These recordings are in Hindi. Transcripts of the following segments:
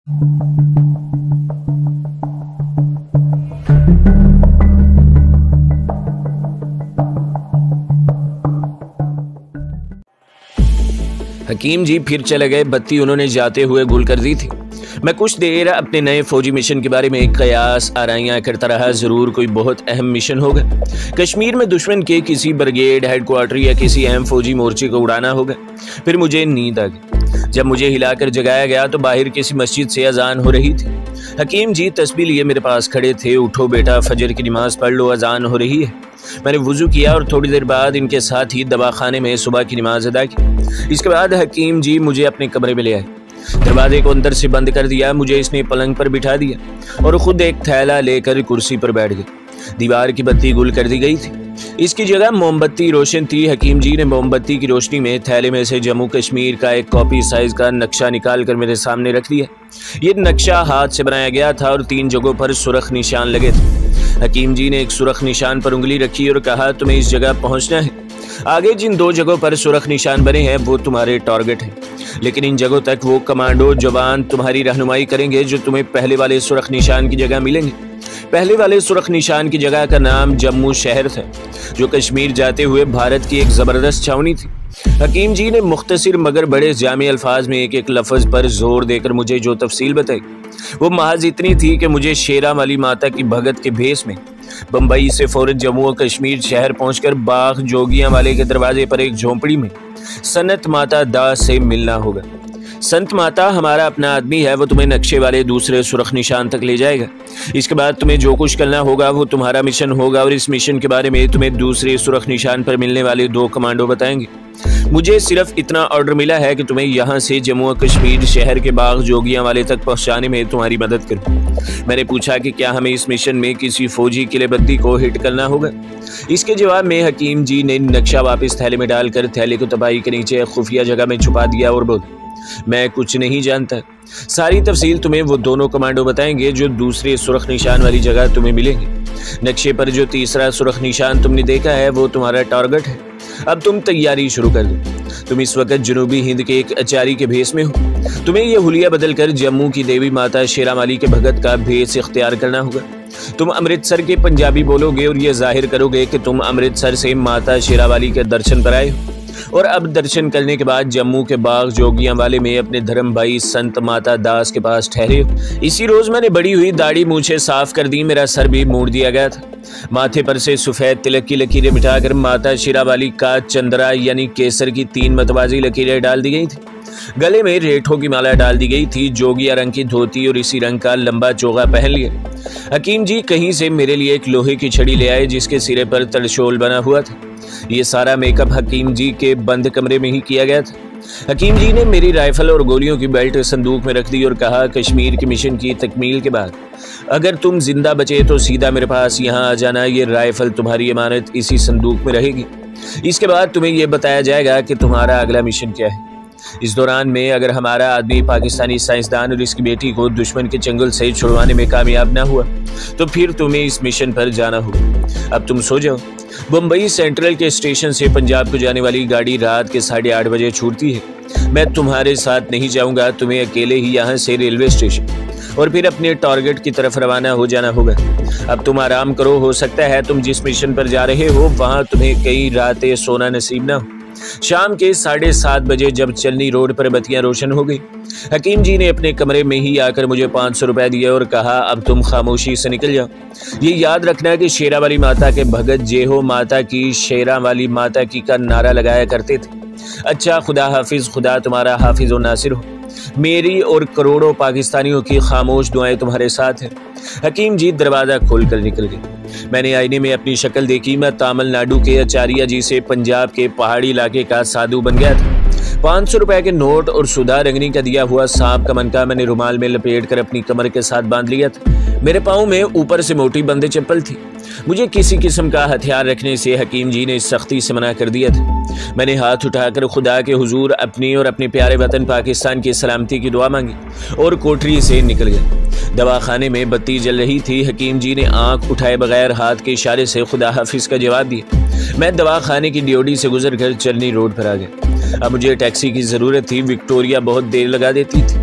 हकीम जी फिर चले गए। बत्ती उन्होंने जाते हुए गुल कर दी थी। मैं कुछ देर अपने नए फौजी मिशन के बारे में एक कयास आराइयाँ करता रहा। ज़रूर कोई बहुत अहम मिशन होगा। कश्मीर में दुश्मन के किसी ब्रिगेड हेडक्वार्टर या किसी अहम फौजी मोर्चे को उड़ाना होगा। फिर मुझे नींद आ गई। जब मुझे हिलाकर जगाया गया तो बाहर किसी मस्जिद से अजान हो रही थी। हकीम जी तस्बीह लिए मेरे पास खड़े थे। उठो बेटा, फजर की नमाज पढ़ लो, अजान हो रही है। मैंने वुजू किया और थोड़ी देर बाद इनके साथ ही दवाखाने में सुबह की नमाज अदा की। इसके बाद हकीम जी मुझे अपने कमरे में ले आए। दरवाजे को अंदर से बंद कर दिया। मुझे इसने पलंग पर बिठा दिया और खुद एक थैला लेकर कुर्सी पर बैठ गए। दीवार की बत्ती गुल कर दी गई थी। इसकी जगह मोमबत्ती रोशन थी। हकीम जी ने मोमबत्ती की रोशनी में थैले में से जम्मू कश्मीर का एक कॉपी साइज का नक्शा निकाल कर मेरे सामने रख दिया। ये नक्शा हाथ से बनाया गया था और 3 जगहों पर सुरख निशान लगे थे। हकीम जी ने एक सुरख निशान पर उंगली रखी और कहा, तुम्हें इस जगह पहुंचना है। आगे जिन 2 जगहों पर सुरख निशान बने हैं वो तुम्हारे टारगेट हैं, लेकिन इन जगहों तक वो कमांडो जवान तुम्हारी रहनुमाई करेंगे जो तुम्हें पहले वाले सुरख निशान की जगह मिलेंगे। पहले वाले सुरख निशान की जगह का नाम जम्मू शहर था, जो कश्मीर जाते हुए भारत की एक ज़बरदस्त छावनी थी। हकीम जी ने मुख्तसर मगर बड़े जामे अल्फाज में एक एक लफ्ज़ पर जोर देकर मुझे जो तफसील बताई वो महज इतनी थी कि मुझे शेरा वाली माता की भगत के भेस में बम्बई से फौरन जम्मू और कश्मीर शहर पहुंचकर बाग जोगियां वाले के दरवाजे पर एक झोंपड़ी में सनत माता दास से मिलना होगा। संत माता हमारा अपना आदमी है, वो तुम्हें नक्शे वाले दूसरे सुरख निशान तक ले जाएगा। इसके बाद तुम्हें जो कुछ करना होगा वो तुम्हारा मिशन होगा और इस मिशन के बारे में तुम्हें दूसरे सुरख निशान पर मिलने वाले 2 कमांडो बताएंगे। मुझे सिर्फ इतना ऑर्डर मिला है कि तुम्हें यहाँ से जम्मू और कश्मीर शहर के बाग जोगियां वाले तक पहुँचाने में तुम्हारी मदद करूँ। मैंने पूछा कि क्या हमें इस मिशन में किसी फौजी किलेबंदी को हिट करना होगा। इसके जवाब में हकीम जी ने नक्शा वापस थैले में डालकर थैले को तबाही के नीचे खुफिया जगह में छुपा दिया और बोला, मैं कुछ नहीं जानता। सारी तफसील तुम्हें वो 2 कमांडो बताएंगे जो दूसरे सुरख निशान वाली जगह तुम्हें मिलेंगे। नक्शे पर जो तीसरा सुरख निशान तुमने देखा है वो तुम्हारा टारगेट है। अब तुम तैयारी शुरू कर दो। तुम इस वक्त जनूबी हिंद के एक आचारी के भेस में हो। तुम्हें यह हुलिया बदलकर जम्मू की देवी माता शेरावाली के भगत का भेस इख्तियार करना होगा। तुम अमृतसर के पंजाबी बोलोगे और ये जाहिर करोगे कि तुम अमृतसर से माता शेरावाली के दर्शन पर आए हो और अब दर्शन करने के बाद जम्मू के बाग जोगियां वाले में अपने धर्म भाई संत माता दास के पास ठहरे हो। इसी रोज मैंने बड़ी हुई दाढ़ी मूछें साफ कर दी। मेरा सर भी मोड़ दिया गया था। माथे पर से सफेद तिलक की लकीरें मिटाकर माता शेरावाली का चंद्रा यानी केसर की 3 मतवाजी लकीरें डाल दी गई थी। गले में रेठों की माला डाल दी गई थी। जोगिया रंग की धोती और इसी रंग का लंबा चोगा पहन लिया। हकीम जी कहीं से मेरे लिए एक लोहे की छड़ी ले आए जिसके सिरे पर त्रिशूल बना हुआ था। ये सारा मेकअप हकीम जी के बंद कमरे में ही किया गया था। हकीम जी ने मेरी राइफल और गोलियों की बेल्ट संदूक में रख दी और कहा, कश्मीर के मिशन की तकमील के बाद अगर तुम जिंदा बचे तो सीधा मेरे पास यहाँ आ जाना। ये राइफल तुम्हारी अमानत इसी संदूक में रहेगी। इसके बाद तुम्हें यह बताया जाएगा कि तुम्हारा अगला मिशन क्या है। इस दौरान में अगर हमारा आदमी पाकिस्तानी साइंसदान और इसकी बेटी को दुश्मन के चंगुल से छुड़वाने में कामयाब ना हुआ तो फिर तुम्हें इस मिशन पर जाना होगा। अब तुम सो जाओ। मुंबई सेंट्रल के स्टेशन से पंजाब को जाने वाली गाड़ी रात के 8:30 बजे छूटती है। मैं तुम्हारे साथ नहीं जाऊंगा। तुम्हें अकेले ही यहाँ से रेलवे स्टेशन और फिर अपने टारगेट की तरफ रवाना हो जाना होगा। अब तुम आराम करो। हो सकता है तुम जिस मिशन पर जा रहे हो वहाँ तुम्हें कई रातें सोना नसीब ना हो। शाम के 7:30 बजे जब चलनी रोड पर बत्तियां रोशन हो गई, हकीम जी ने अपने कमरे में ही आकर मुझे 500 रुपए दिए और कहा, अब तुम खामोशी से निकल जाओ। ये याद रखना कि शेरा वाली माता के भगत जेहो माता की शेरा वाली माता की का नारा लगाया करते थे। अच्छा, खुदा हाफिज, खुदा तुम्हारा हाफिज और नासिर हो। मेरी और करोड़ों पाकिस्तानियों की खामोश दुआएं तुम्हारे साथ हैं। हकीम जी दरवाज़ा खोलकर निकल गए। मैंने आईने में अपनी शक्ल देखी। मैं तमिलनाडु के आचार्य जी से पंजाब के पहाड़ी इलाके का साधु बन गया था। 500 रुपए के नोट और सुधा रंगनी का दिया हुआ सांप का मनका मैंने रुमाल में लपेट कर अपनी कमर के साथ बांध लिया था। मेरे पाँव में ऊपर से मोटी बंदे चप्पल थी। मुझे किसी किस्म का हथियार रखने से हकीम जी ने सख्ती से मना कर दिया था। मैंने हाथ उठाकर खुदा के हुजूर अपनी और अपने प्यारे वतन पाकिस्तान की सलामती की दुआ मांगी और कोठरी से निकल गया। दवाखाने में बत्ती जल रही थी। हकीम जी ने आंख उठाए बगैर हाथ के इशारे से खुदा हाफिज का जवाब दिया। मैं दवाखाने की ड्योडी से गुजर कर चलनी रोड पर आ गया। अब मुझे टैक्सी की ज़रूरत थी। विक्टोरिया बहुत देर लगा देती थी।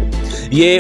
ये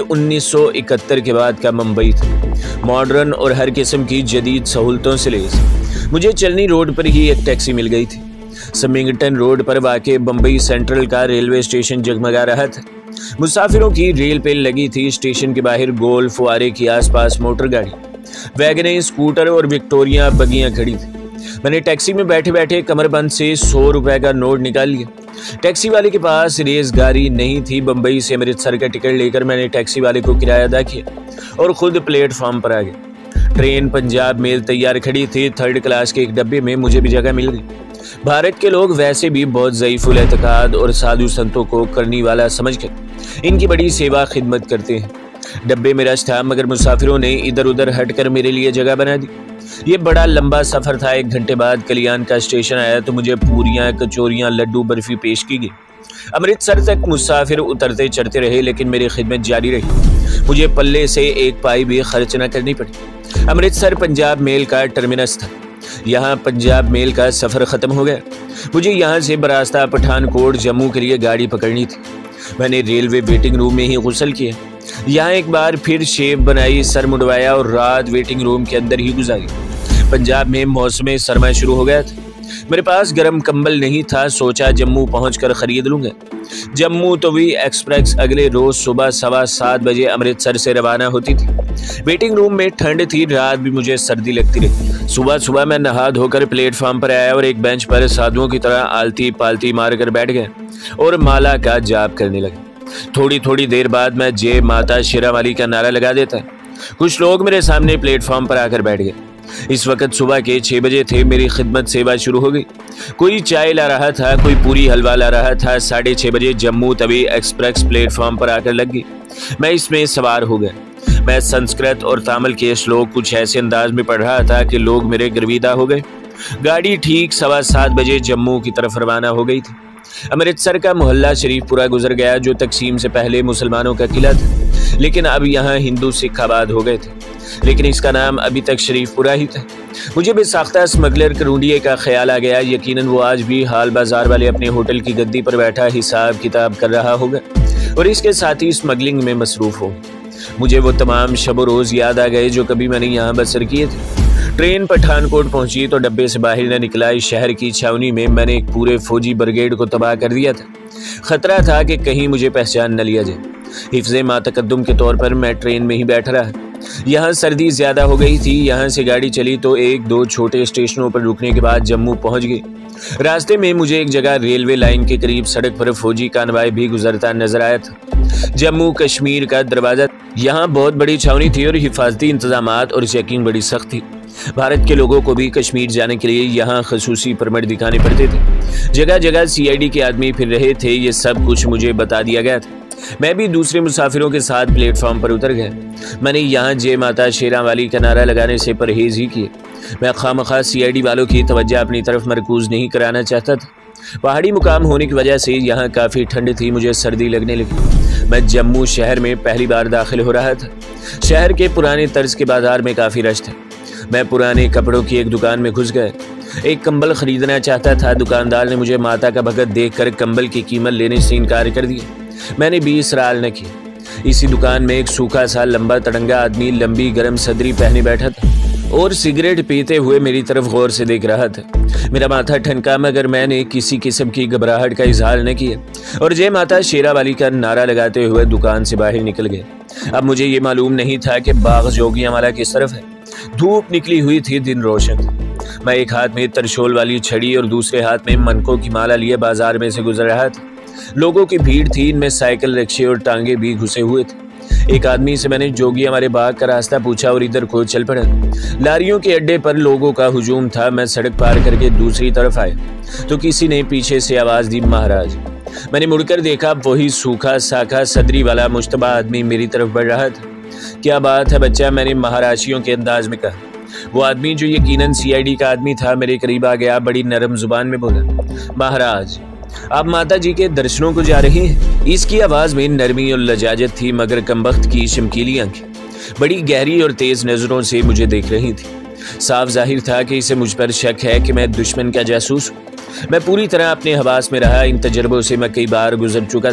1971 के बाद का मुंबई था, मॉडर्न और हर किस्म की जदीद सहूलतों से लैस। मुझे चलनी रोड पर ही एक टैक्सी मिल गई थी। समिंगटन रोड पर वाक़ बम्बई सेंट्रल का रेलवे स्टेशन जगमगा रहा था। मुसाफिरों की रेल पे लगी थी। स्टेशन के बाहर गोल फुआरे के आसपास मोटर गाड़ी, वैगनें, स्कूटर और विक्टोरिया बगियां खड़ी थी। मैंने टैक्सी में बैठे बैठे कमरबंद से 100 रुपए का नोट निकाल लिया। टैक्सी वाले के पास रेस गाड़ी नहीं थी। बम्बई से अमृतसर का टिकट लेकर मैंने टैक्सी वाले को किराया अदा किया और खुद प्लेटफॉर्म पर आ गया। ट्रेन पंजाब मेल तैयार खड़ी थी। 3rd क्लास के एक डब्बे में मुझे भी जगह मिल गई। भारत के लोग वैसे भी बहुत ज़ईफ़ुल एतकाद और साधु संतों को करने वाला समझकर इनकी बड़ी सेवा खिदमत करते हैं। डब्बे में रश था, मगर मुसाफिरों ने इधर उधर हटकर मेरे लिए जगह बना दी। ये बड़ा लंबा सफ़र था। 1 घंटे बाद कल्याण का स्टेशन आया तो मुझे पूरियाँ, कचौरियाँ, लड्डू, बर्फ़ी पेश की गई। अमृतसर तक मुसाफिर उतरते चढ़ते रहे, लेकिन मेरी खिदमत जारी रही। मुझे पल्ले से एक पाई भी खर्च न करनी पड़ी। अमृतसर पंजाब मेल का टर्मिनस था। यहाँ पंजाब मेल का सफ़र ख़त्म हो गया। मुझे यहाँ से बरास्ता पठानकोट जम्मू के लिए गाड़ी पकड़नी थी। मैंने रेलवे वेटिंग रूम में ही गुस्ल किया। यहाँ एक बार फिर शेव बनाई, सर मुंडवाया और रात वेटिंग रूम के अंदर ही गुजारी। पंजाब में मौसम सरमा शुरू हो गया था। मेरे पास गर्म कंबल नहीं था। सोचा जम्मू पहुंचकर खरीद लूँगा। जम्मू तवी एक्सप्रेस अगले रोज़ सुबह 7:15 बजे अमृतसर से रवाना होती थी। वेटिंग रूम में ठंड थी, रात भी मुझे सर्दी लगती रही। सुबह सुबह मैं नहा धोकर प्लेटफॉर्म पर आया और एक बेंच पर साधुओं की तरह आलती पालती मारकर बैठ गया और माला का जाप करने लगा। थोड़ी थोड़ी देर बाद मैं जय माता शेरावाली का नारा लगा देता। कुछ लोग मेरे सामने प्लेटफॉर्म पर आकर बैठ गए। इस वक्त सुबह के 6 बजे थे। मेरी खिदमत सेवा शुरू हो गई। कोई चाय ला रहा था, कोई पूरी हलवा ला रहा था। 6:30 बजे जम्मू तवी एक्सप्रेस प्लेटफॉर्म पर आकर लग गई। मैं इसमें सवार हो गया। मैं संस्कृत और तामिल के श्लोक कुछ ऐसे अंदाज में पढ़ रहा था कि लोग मेरे गर्विदा हो गए। गाड़ी ठीक 7:15 बजे जम्मू की तरफ रवाना हो गई थी। अमृतसर का मोहल्ला शरीफपुरा गुजर गया, जो तकसीम से पहले मुसलमानों का किला था, लेकिन अब यहाँ हिंदू सिख आबाद हो गए थे। लेकिन इसका नाम अभी तक शरीफपुरा ही था। मुझे बेसाख्ता स्मगलर करूंडिये का ख्याल आ गया। यकीनन वो आज भी हाल बाजार वाले अपने होटल की गद्दी पर बैठा हिसाब किताब कर रहा होगा और इसके साथ ही स्मगलिंग में मसरूफ हो। मुझे वो तमाम शब रोज़ याद आ गए जो कभी मैंने यहाँ बसर किए थे। ट्रेन पठानकोट पहुंची तो डब्बे से बाहर न निकला। इस शहर की छावनी में मैंने एक पूरे फौजी ब्रिगेड को तबाह कर दिया था। खतरा था कि कहीं मुझे पहचान न लिया जाए। हिफ्ज़े मातकद्दुम के तौर पर मैं ट्रेन में ही बैठ रहा। यहाँ सर्दी ज़्यादा हो गई थी। यहाँ से गाड़ी चली तो 1-2 छोटे स्टेशनों पर रुकने के बाद जम्मू पहुँच गई। रास्ते में मुझे एक जगह रेलवे लाइन के करीब सड़क पर फौजी कानवाई भी गुजरता नजर आया था। जम्मू कश्मीर का दरवाज़ा। यहाँ बहुत बड़ी छावनी थी और हिफाजती इंतजामात और चेकिंग बड़ी सख्त थी। भारत के लोगों को भी कश्मीर जाने के लिए यहाँ खसूसी परमिट दिखाने पड़ते थे। जगह जगह CID के आदमी फिर रहे थे। ये सब कुछ मुझे बता दिया गया था। मैं भी दूसरे मुसाफिरों के साथ प्लेटफॉर्म पर उतर गया। मैंने यहाँ जय माता शेरावाली का नारा लगाने से परहेज ही किए। मैं खामखा CID वालों की तवज्जो अपनी तरफ मरकूज नहीं कराना चाहता था। पहाड़ी मुकाम होने की वजह से यहाँ काफ़ी ठंड थी। मुझे सर्दी लगने लगी। मैं जम्मू शहर में पहली बार दाखिल हो रहा था। शहर के पुराने तर्ज के बाजार में काफ़ी रश था। मैं पुराने कपड़ों की एक दुकान में घुस गया। एक कंबल खरीदना चाहता था। दुकानदार ने मुझे माता का भगत देखकर कंबल की कीमत लेने से इनकार कर दिया। मैंने भी इसरार न किया। इसी दुकान में एक सूखा सा लंबा तड़ंगा आदमी लंबी गर्म सदरी पहने बैठा था और सिगरेट पीते हुए मेरी तरफ गौर से देख रहा था। मेरा माथा ठनका, मगर मैंने किसी किस्म की घबराहट का इजहार न किया और जय माता शेरावाली का नारा लगाते हुए दुकान से बाहर निकल गया। अब मुझे ये मालूम नहीं था कि बाग जोगियांवाला किस तरफ है। धूप निकली हुई थी, दिन रोशन था। मैं एक हाथ में तरशोल वाली छड़ी और दूसरे हाथ में मनकों की माला लिए बाजार में से गुजर रहा था। लोगों की भीड़ थी। इनमें साइकिल, रिक्शे और टांगे भी घुसे हुए थे। एक आदमी से मैंने जोगी हमारे बाग का रास्ता पूछा और इधर को चल पड़ा। लारियों के अड्डे पर लोगों का हुजूम था। मैं सड़क पार करके दूसरी तरफ आया तो किसी ने पीछे से आवाज़ दी, महाराज। मैंने मुड़कर देखा, वही सूखा साखा सदरी वाला मुश्तबा आदमी मेरी तरफ बढ़ रहा था। क्या बात है बच्चा, मैंने महाराशियों के अंदाज में कहा। वो आदमी जो यकीनन CID का आदमी था मेरे करीब आ गया। बड़ी नरम जुबान में बोला, महाराज आप माता जी के दर्शनों को जा रही हैं? इसकी आवाज़ में नरमी और लजाजत थी, मगर कमबख्त की चमकीली आंखें बड़ी गहरी और तेज़ नज़रों से मुझे देख रही थी। साफ जाहिर था कि इसे मुझ पर शक है कि मैं दुश्मन का जासूस हूँ। मैं पूरी तरह अपने हवास में रहा। इन तजर्बों से मैं कई बार गुजर चुका था।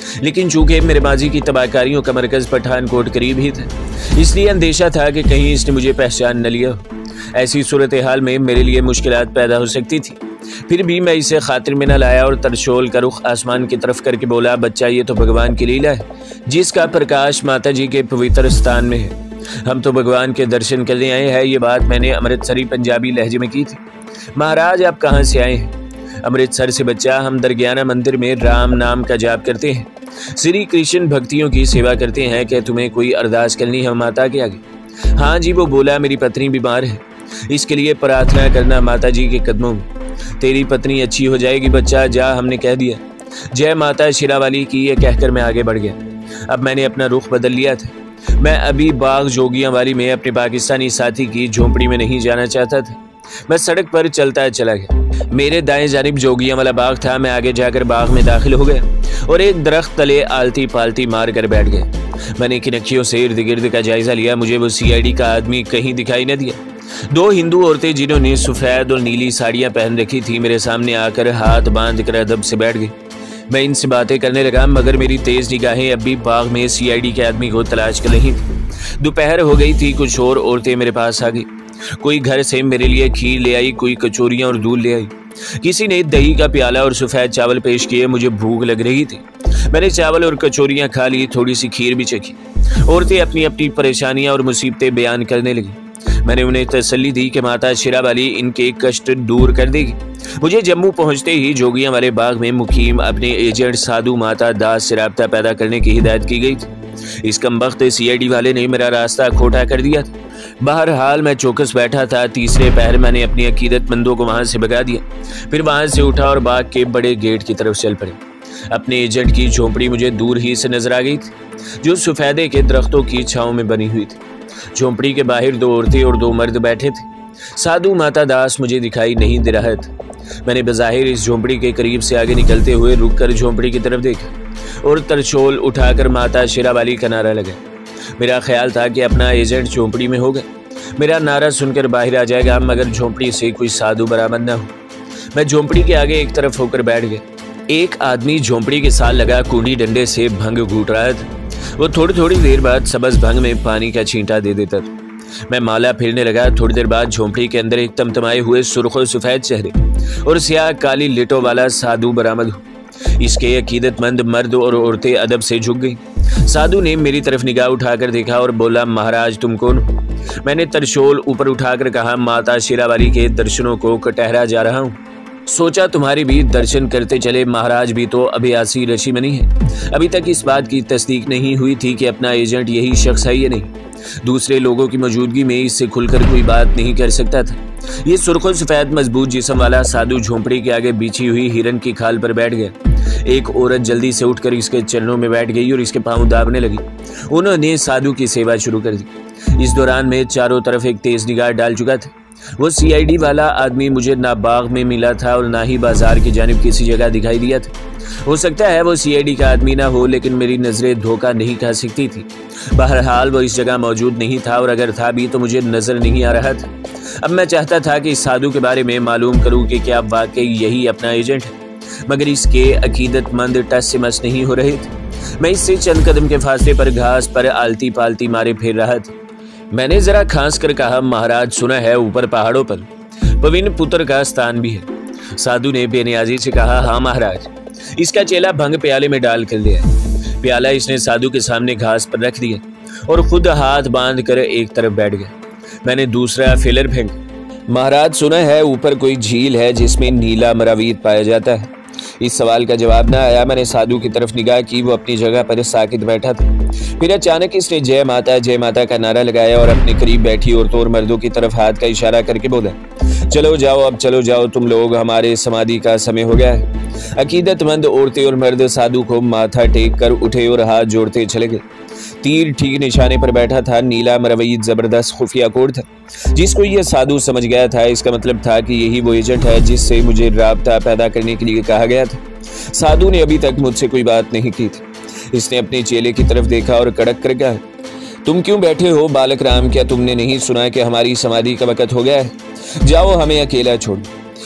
लेकिन चूंकि मेरे माजी की तबाहकारियों का मरकज़ पठानकोट करीब ही था, इसलिए अंदेशा था कि कहीं इसने मुझे पहचान न लिया हो। ऐसी सूरत हाल में मेरे लिए मुश्किलात पैदा हो सकती थी। फिर भी मैं इसे खातिर में न लाया और तरशोल का रुख आसमान की तरफ करके बोला, बच्चा ये तो भगवान की लीला है जिसका प्रकाश माता जी के पवित्र स्थान में है। हम तो भगवान के दर्शन करने आए हैं। ये बात मैंने अमृतसरी पंजाबी लहजे में की थी। महाराज आप कहाँ से आए हैं? अमृतसर से बच्चा। हम दरगियाना मंदिर में राम नाम का जाप करते हैं, श्री कृष्ण भक्तियों की सेवा करते हैं। क्या तुम्हें कोई अरदास करनी है माता के आगे? हाँ जी, वो बोला मेरी पत्नी बीमार है, इसके लिए प्रार्थना करना माता जी के कदमों में। तेरी पत्नी अच्छी हो जाएगी बच्चा, जा, हमने कह दिया। जय माता शिरावाली की, ये कहकर मैं आगे बढ़ गया। अब मैंने अपना रुख बदल लिया था। मैं अभी बाग जोगियां वाली में अपने पाकिस्तानी साथी की झोंपड़ी में नहीं जाना चाहता था। मैं सड़क पर चलता चला गया। मेरे दाएं जानिब जोगियां वाला बाग था। मैं आगे जाकर बाग में दाखिल हो गया और एक दरख्त तले आलती पालती मार कर बैठ गया। मैंने किनखियों से इर्द गिर्द का जायजा लिया। मुझे वो सीआईडी का आदमी कहीं दिखाई न दिया। दो हिंदू औरतें जिन्होंने सफ़ेद और नीली साड़ियाँ पहन रखी थी मेरे सामने आकर हाथ बांध कर अदब से बैठ गई। मैं इनसे बातें करने लगा, मगर मेरी तेज़ निगाहें अभी बाग में सीआईडी के आदमी को तलाश कर रही थी। दोपहर हो गई थी। कुछ और औरतें मेरे पास आ गई। कोई घर से मेरे लिए खीर ले आई, कोई कचौरियाँ और दूध ले आई। किसी ने दही का प्याला और सफ़ेद चावल पेश किए। मुझे भूख लग रही थी। मैंने चावल और कचौरियाँ खा ली, थोड़ी सी खीर भी चखी। औरतें अपनी अपनी परेशानियाँ और मुसीबतें बयान करने लगी। मैंने उन्हें तसल्ली दी कि माता शिरावाली इनके कष्ट दूर कर देगी। मुझे जम्मू पहुंचते ही जोगियां वाले बाग में मुकीम अपने एजेंट साधु माता दास से राब्ता पैदा करने की हिदायत की गई थी। इस कमबख्त सीआईडी वाले ने मेरा रास्ता खोटा कर दिया था। बहरहाल मैं चौकस बैठा था। तीसरे पहर मैंने अपनी अकीदतमंदों को वहां से भगा दिया। फिर वहां से उठा और बाग के बड़े गेट की तरफ चल पड़े। अपने एजेंट की झोंपड़ी मुझे दूर ही से नजर आ गई थी, जो सफेदे के दरख्तों की छांव में बनी हुई थी। झोंपड़ी के बाहर दो औरतें और दो मर्द बैठे थे। साधु माता दास मुझे दिखाई नहीं दे रहा था। मैंने बज़ाहिर इस झोंपड़ी के करीब से आगे निकलते हुए रुककर झोंपड़ी की तरफ देखा और तरशोल उठाकर माता शिरावाली का नारा लगा। मेरा ख्याल था कि अपना एजेंट झोंपड़ी में होगा, मेरा नारा सुनकर बाहर आ जाएगा, मगर झोंपड़ी से कोई साधु बरामद न हो। मैं झोंपड़ी के आगे एक तरफ होकर बैठ गया। एक आदमी झोंपड़ी के साथ लगा कुंडी डंडे से भंग घूट रहा था। वो थोड़ी थोड़ी देर बाद सबज भंग में पानी का छींटा दे देता था। मैं माला फिरने लगा। थोड़ी देर बाद झोंपड़ी के अंदर एक तमतमाए हुए सुर्ख और सफेद चेहरे और स्याह काली लिटों वाला साधु बरामद हो। इसके अकीदतमंद मर्द और औरतें अदब से झुक गई। साधु ने मेरी तरफ निगाह उठाकर देखा और बोला, महाराज तुम कौन हो? मैंने तरशोल ऊपर उठाकर कहा, माता शिरावाली के दर्शनों को कटहरा जा रहा हूँ। सोचा तुम्हारी भी दर्शन करते चले। महाराज भी तो अभियासी ऋषि मुनि है। अभी तक इस बात की तस्दीक नहीं हुई थी कि अपना एजेंट यही शख्स है या नहीं। दूसरे लोगों की मौजूदगी में इससे खुलकर कोई बात नहीं कर सकता था। ये सुर्ख सफेद मजबूत जिस्म वाला साधु झोंपड़ी के आगे बिछी हुई हिरन की खाल पर बैठ गया। एक औरत जल्दी से उठकर इसके चरणों में बैठ गई और इसके पांव दाबने लगी। उन्होंने साधु की सेवा शुरू कर दी। इस दौरान मैं चारों तरफ एक तेज निगाह डाल चुका था। वो सीआईडी वाला आदमी मुझे ना बाग में मिला था और ना ही बाजार की जानिब किसी जगह दिखाई दिया था। हो सकता है वो सीआईडी का आदमी ना हो, लेकिन मेरी नजरें धोखा नहीं खा सकती थी। बहरहाल वो इस जगह मौजूद नहीं था, और अगर था भी तो मुझे नजर नहीं आ रहा था। अब मैं चाहता था कि इस साधु के बारे में मालूम करूं कि क्या वाकई यही अपना एजेंट है, मगर इसके अकीदतमंद टस से मस नहीं हो रहे थे। मैं इससे चंद कदम के फासले पर घास पर आलती पालती मारे फिर रहा था। मैंने जरा खांस कर कहा, महाराज सुना है ऊपर पहाड़ों पर पविन पुत्र का स्थान भी है। साधु ने बेनियाजी से कहा, हाँ महाराज। इसका चेला भंग प्याले में डाल कर दिया। प्याला इसने साधु के सामने घास पर रख दिया और खुद हाथ बांध कर एक तरफ बैठ गया। मैंने दूसरा फिलर फेंका। महाराज सुना है ऊपर कोई झील है जिसमें नीला मरावीत पाया जाता है। इस सवाल का जवाब ना आया। मैंने साधु की तरफ निगाह की। वो अपनी जगह पर साकित बैठा था। फिर अचानक इसने जय माता का नारा लगाया और अपने करीब बैठी औरतों और मर्दों की तरफ हाथ का इशारा करके बोला, चलो जाओ, अब चलो जाओ तुम लोग, हमारे समाधि का समय हो गया है। अकीदतमंद औरतें और मर्द साधु को माथा टेक कर उठे और हाथ जोड़ते चले गए। तीर ठीक निशाने पर बैठा था। नीला मरवई जबरदस्त खुफिया कोड था, जिसको यह साधु समझ गया था। इसका मतलब था कि यही वो एजेंट है जिससे मुझे राब्ता पैदा करने के लिए कहा गया था। साधु ने अभी तक मुझसे कोई बात नहीं की थी। इसने अपने चेले की तरफ देखा और कड़क कर कहा, तुम क्यों बैठे हो बालक राम? क्या तुमने नहीं सुना कि हमारी समाधि का वक़्त हो गया है? जाओ हमें अकेला छोड़।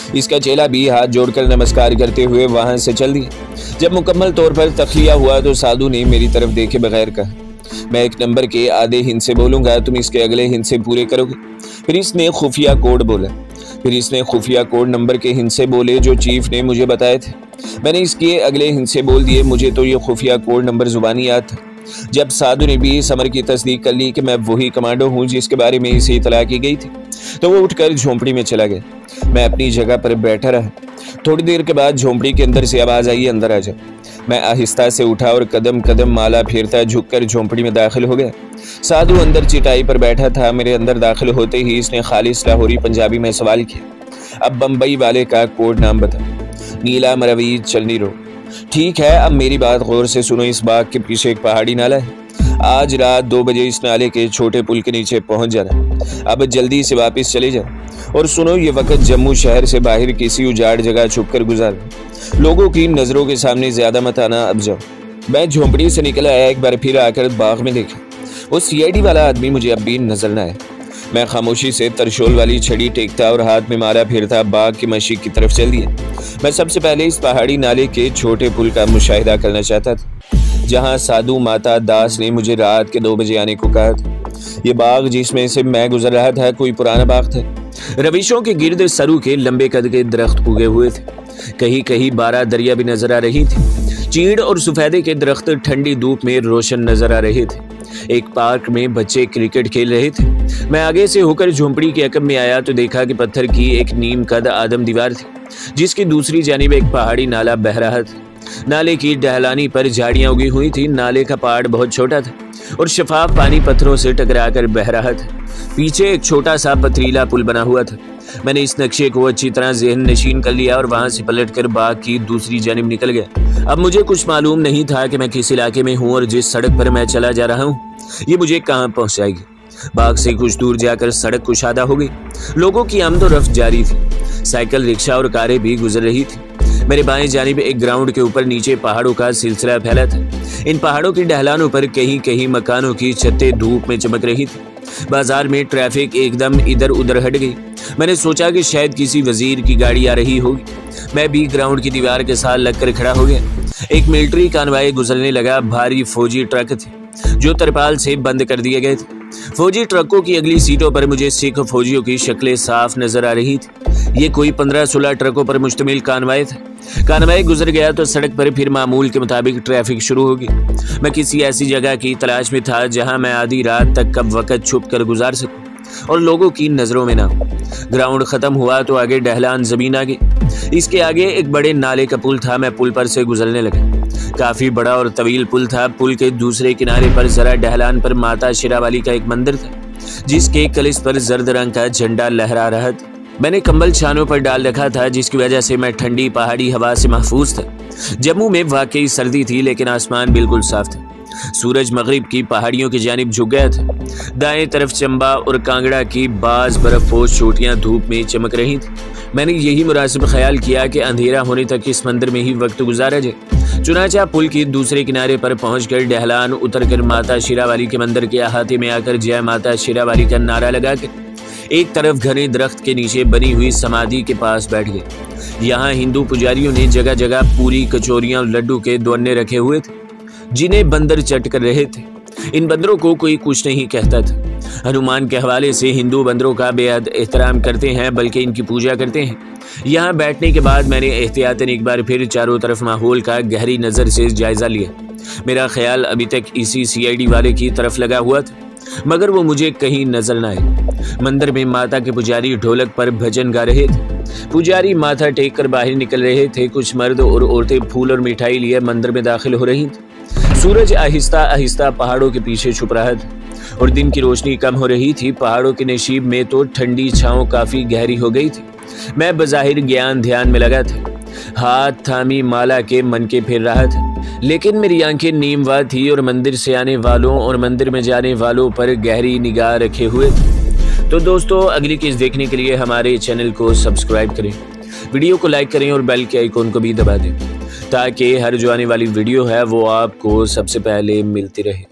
इसका चेला भी हाथ जोड़कर नमस्कार करते हुए वहां से चल दिया। जब मुकम्मल तौर पर तखलिया हुआ तो साधु ने मेरी तरफ देखे बगैर कहा, मैं एक नंबर के आधे हिस्से बोलूंगा, तुम इसके अगले हिस्से पूरे करोगे। फिर इसने खुफिया कोड बोला। फिर इसने खुफिया कोड नंबर के हिस्से बोले जो चीफ ने मुझे बताए थे। मैंने इसके अगले हिस्से बोल दिए। मुझे तो ये खुफिया कोड नंबर जुबानी याद था। जब साधु ने भी इस अमर की तस्दीक कर ली कि मैं वही कमांडो हूँ जिसके बारे में इसे इतला की गई थी, तो वो उठकर झोंपड़ी में चला गया। मैं अपनी जगह पर बैठा रहा। थोड़ी देर के बाद झोंपड़ी के अंदर से आवाज आई, अंदर आ जाओ। मैं आहिस्ता से उठा और कदम कदम माला फेरता झुककर झोंपड़ी में दाखिल हो गया। साधु अंदर चिटाई पर बैठा था। मेरे अंदर दाखिल होते ही इसने खालिस लाहौरी पंजाबी में सवाल किया, अब बम्बई वाले का कोड नाम बता। नीला मरवीज चलनी रो। ठीक है, अब मेरी बात गौर से सुनो। इस बाग के पीछे एक पहाड़ी नाला है। आज रात 2 बजे इस नाले के छोटे पुल के नीचे पहुंच जाना। अब जल्दी से वापस चले जाओ। और सुनो, ये वक्त जम्मू शहर से बाहर किसी उजाड़ जगह छुपकर गुजारना। लोगों की नजरों के सामने ज्यादा मत आना। अब जाओ। मैं झोंपड़ी से निकल आया। एक बार फिर आकर बाग में देखा। वो सीआईडी वाला आदमी मुझे अब भी नजर न आया। मैं खामोशी से तरशोल वाली छड़ी टेकता और हाथ में माला फेरता बाग की मशीक की तरफ चल दिया। मैं सबसे पहले इस पहाड़ी नाले के छोटे पुल का मुशाहिदा करना चाहता था, जहां साधु माता दास ने मुझे रात के 2 बजे आने को कहा था। ये बाग जिसमें से मैं गुजर रहा था कोई पुराना बाग था। रविशों के गिर्द सरू के लंबे कद के दरख्त उगे हुए थे। कहीं कहीं 12 दरिया भी नजर आ रही थी। चीड़ और सफेदे के दरख्त ठंडी धूप में रोशन नजर आ रहे थे। एक पार्क में बच्चे क्रिकेट खेल रहे थे। मैं आगे से होकर झोंपड़ी के अकब में आया तो देखा कि पत्थर की एक नीम कद आदम दीवार थी, जिसकी दूसरी जानिब एक पहाड़ी नाला बह रहा था। नाले की ढलानी पर झाड़ियां उगी हुई थी। नाले का पहाड़ बहुत छोटा था और शफाफ पानी पत्थरों से टकराकर बह रहा था। पीछे एक छोटा सा पथरीला पुल बना हुआ था। मैंने इस नक्शे को अच्छी तरह ज़हन नशीन कर लिया और वहां से पलटकर बाग की दूसरी जानिब निकल गया। अब मुझे कुछ मालूम नहीं था कि मैं किस इलाके में हूँ और जिस सड़क पर मैं चला जा रहा हूँ ये मुझे कहाँ पहुँचाएगी। बाग से कुछ दूर जाकर सड़क कुशादा हो गई। लोगों की आमद और रफ्त जारी थी। साइकिल, रिक्शा और कारें भी गुजर रही थी। मेरे बाएं जानिब एक ग्राउंड के ऊपर नीचे पहाड़ों का सिलसिला फैला था। इन पहाड़ों की ढलानों पर कहीं कहीं मकानों की छतें धूप में चमक रही थी। बाजार में ट्रैफिक एकदम इधर उधर हट गई। मैंने सोचा कि शायद किसी वजीर की गाड़ी आ रही होगी। मैं भी ग्राउंड की दीवार के साथ लगकर खड़ा हो गया। एक मिलिट्री कानवाई गुजरने लगा। भारी फौजी ट्रक थे जो तरपाल से बंद कर दिए गए थे। फौजी ट्रकों की अगली सीटों पर मुझे सिख फौजियों की शक्लें साफ नजर आ रही थी। ये कोई 15-16 ट्रकों पर मुश्तमिल कानवाई था। कानवाई गुजर गया तो सड़क पर फिर मामूल के मुताबिक ट्रैफिक शुरू होगी। मैं किसी ऐसी जगह की तलाश में था जहां मैं आधी रात तक कब वक्त छुप कर गुजार सकूं और लोगों की नजरों में ना हो। ग्राउंड खत्म हुआ तो आगे ढलान जमीन आ गई। इसके आगे एक बड़े नाले का पुल था। मैं पुल पर से गुजरने लगा। काफी बड़ा और तवील पुल था। पुल के दूसरे किनारे पर जरा ढलान पर माता शेरावाली का एक मंदिर था, जिसके कलिस पर जर्द रंग का झंडा लहरा रहा था। मैंने कंबल छानों पर डाल रखा था, जिसकी वजह से मैं ठंडी पहाड़ी हवा से महफूज था। जम्मू में वाकई सर्दी थी, लेकिन आसमान बिल्कुल साफ था। सूरज मगरिब की पहाड़ियों की जानिब झुक गया था। दाएं तरफ चंबा और कांगड़ा की बाज बर्फपोश चोटियां धूप में चमक रही थी। मैंने यही मुनासिब ख्याल किया कि अंधेरा होने तक इस मंदिर में ही वक्त गुजारा जाए। चुनाचा पुल के दूसरे किनारे पर पहुंचकर ढलान उतरकर माता शेरावाली के मंदिर के अहाते में आकर जय माता शेरावाली का नारा लगाकर एक तरफ घने दरख्त के नीचे बनी हुई समाधि के पास बैठ गए। यहाँ हिंदू पुजारियों ने जगह जगह पूरी, कचौरियां और लड्डू के दोने रखे हुए थे, जिन्हें बंदर चट कर रहे थे। इन बंदरों को कोई कुछ नहीं कहता था। हनुमान के हवाले से हिंदू बंदरों का बेहद एहतराम करते हैं, बल्कि इनकी पूजा करते हैं। यहाँ बैठने के बाद मैंने एहतियातन एक बार फिर चारों तरफ माहौल का गहरी नज़र से जायजा लिया। मेरा ख्याल अभी तक इसी सीआईडी वाले की तरफ लगा हुआ था, मगर वो मुझे कहीं नजर न आए। मंदिर में माता के पुजारी ढोलक पर भजन गा रहे थे। पुजारी माथा टेक कर बाहर निकल रहे थे। कुछ मर्द और औरतें फूल और मिठाई लिए मंदिर में दाखिल हो रही थी। सूरज आहिस्ता आहिस्ता पहाड़ों के पीछे छुप रहा था और दिन की रोशनी कम हो रही थी। पहाड़ों के नशीब में तो ठंडी छांव काफी गहरी हो गई थी। मैं बज़ाहिर ज्ञान ध्यान में लगा था, हाथ थामी माला के मन के फिर रहा था, लेकिन मेरी आंखें नीमवा थी और मंदिर से आने वालों और मंदिर में जाने वालों पर गहरी निगाह रखे हुए थे। तो दोस्तों, अगली केस देखने के लिए हमारे चैनल को सब्सक्राइब करें, वीडियो को लाइक करें और बेल के आइकॉन को भी दबा दें, ताकि हर जो आने वाली वीडियो है वो आपको सबसे पहले मिलती रहे।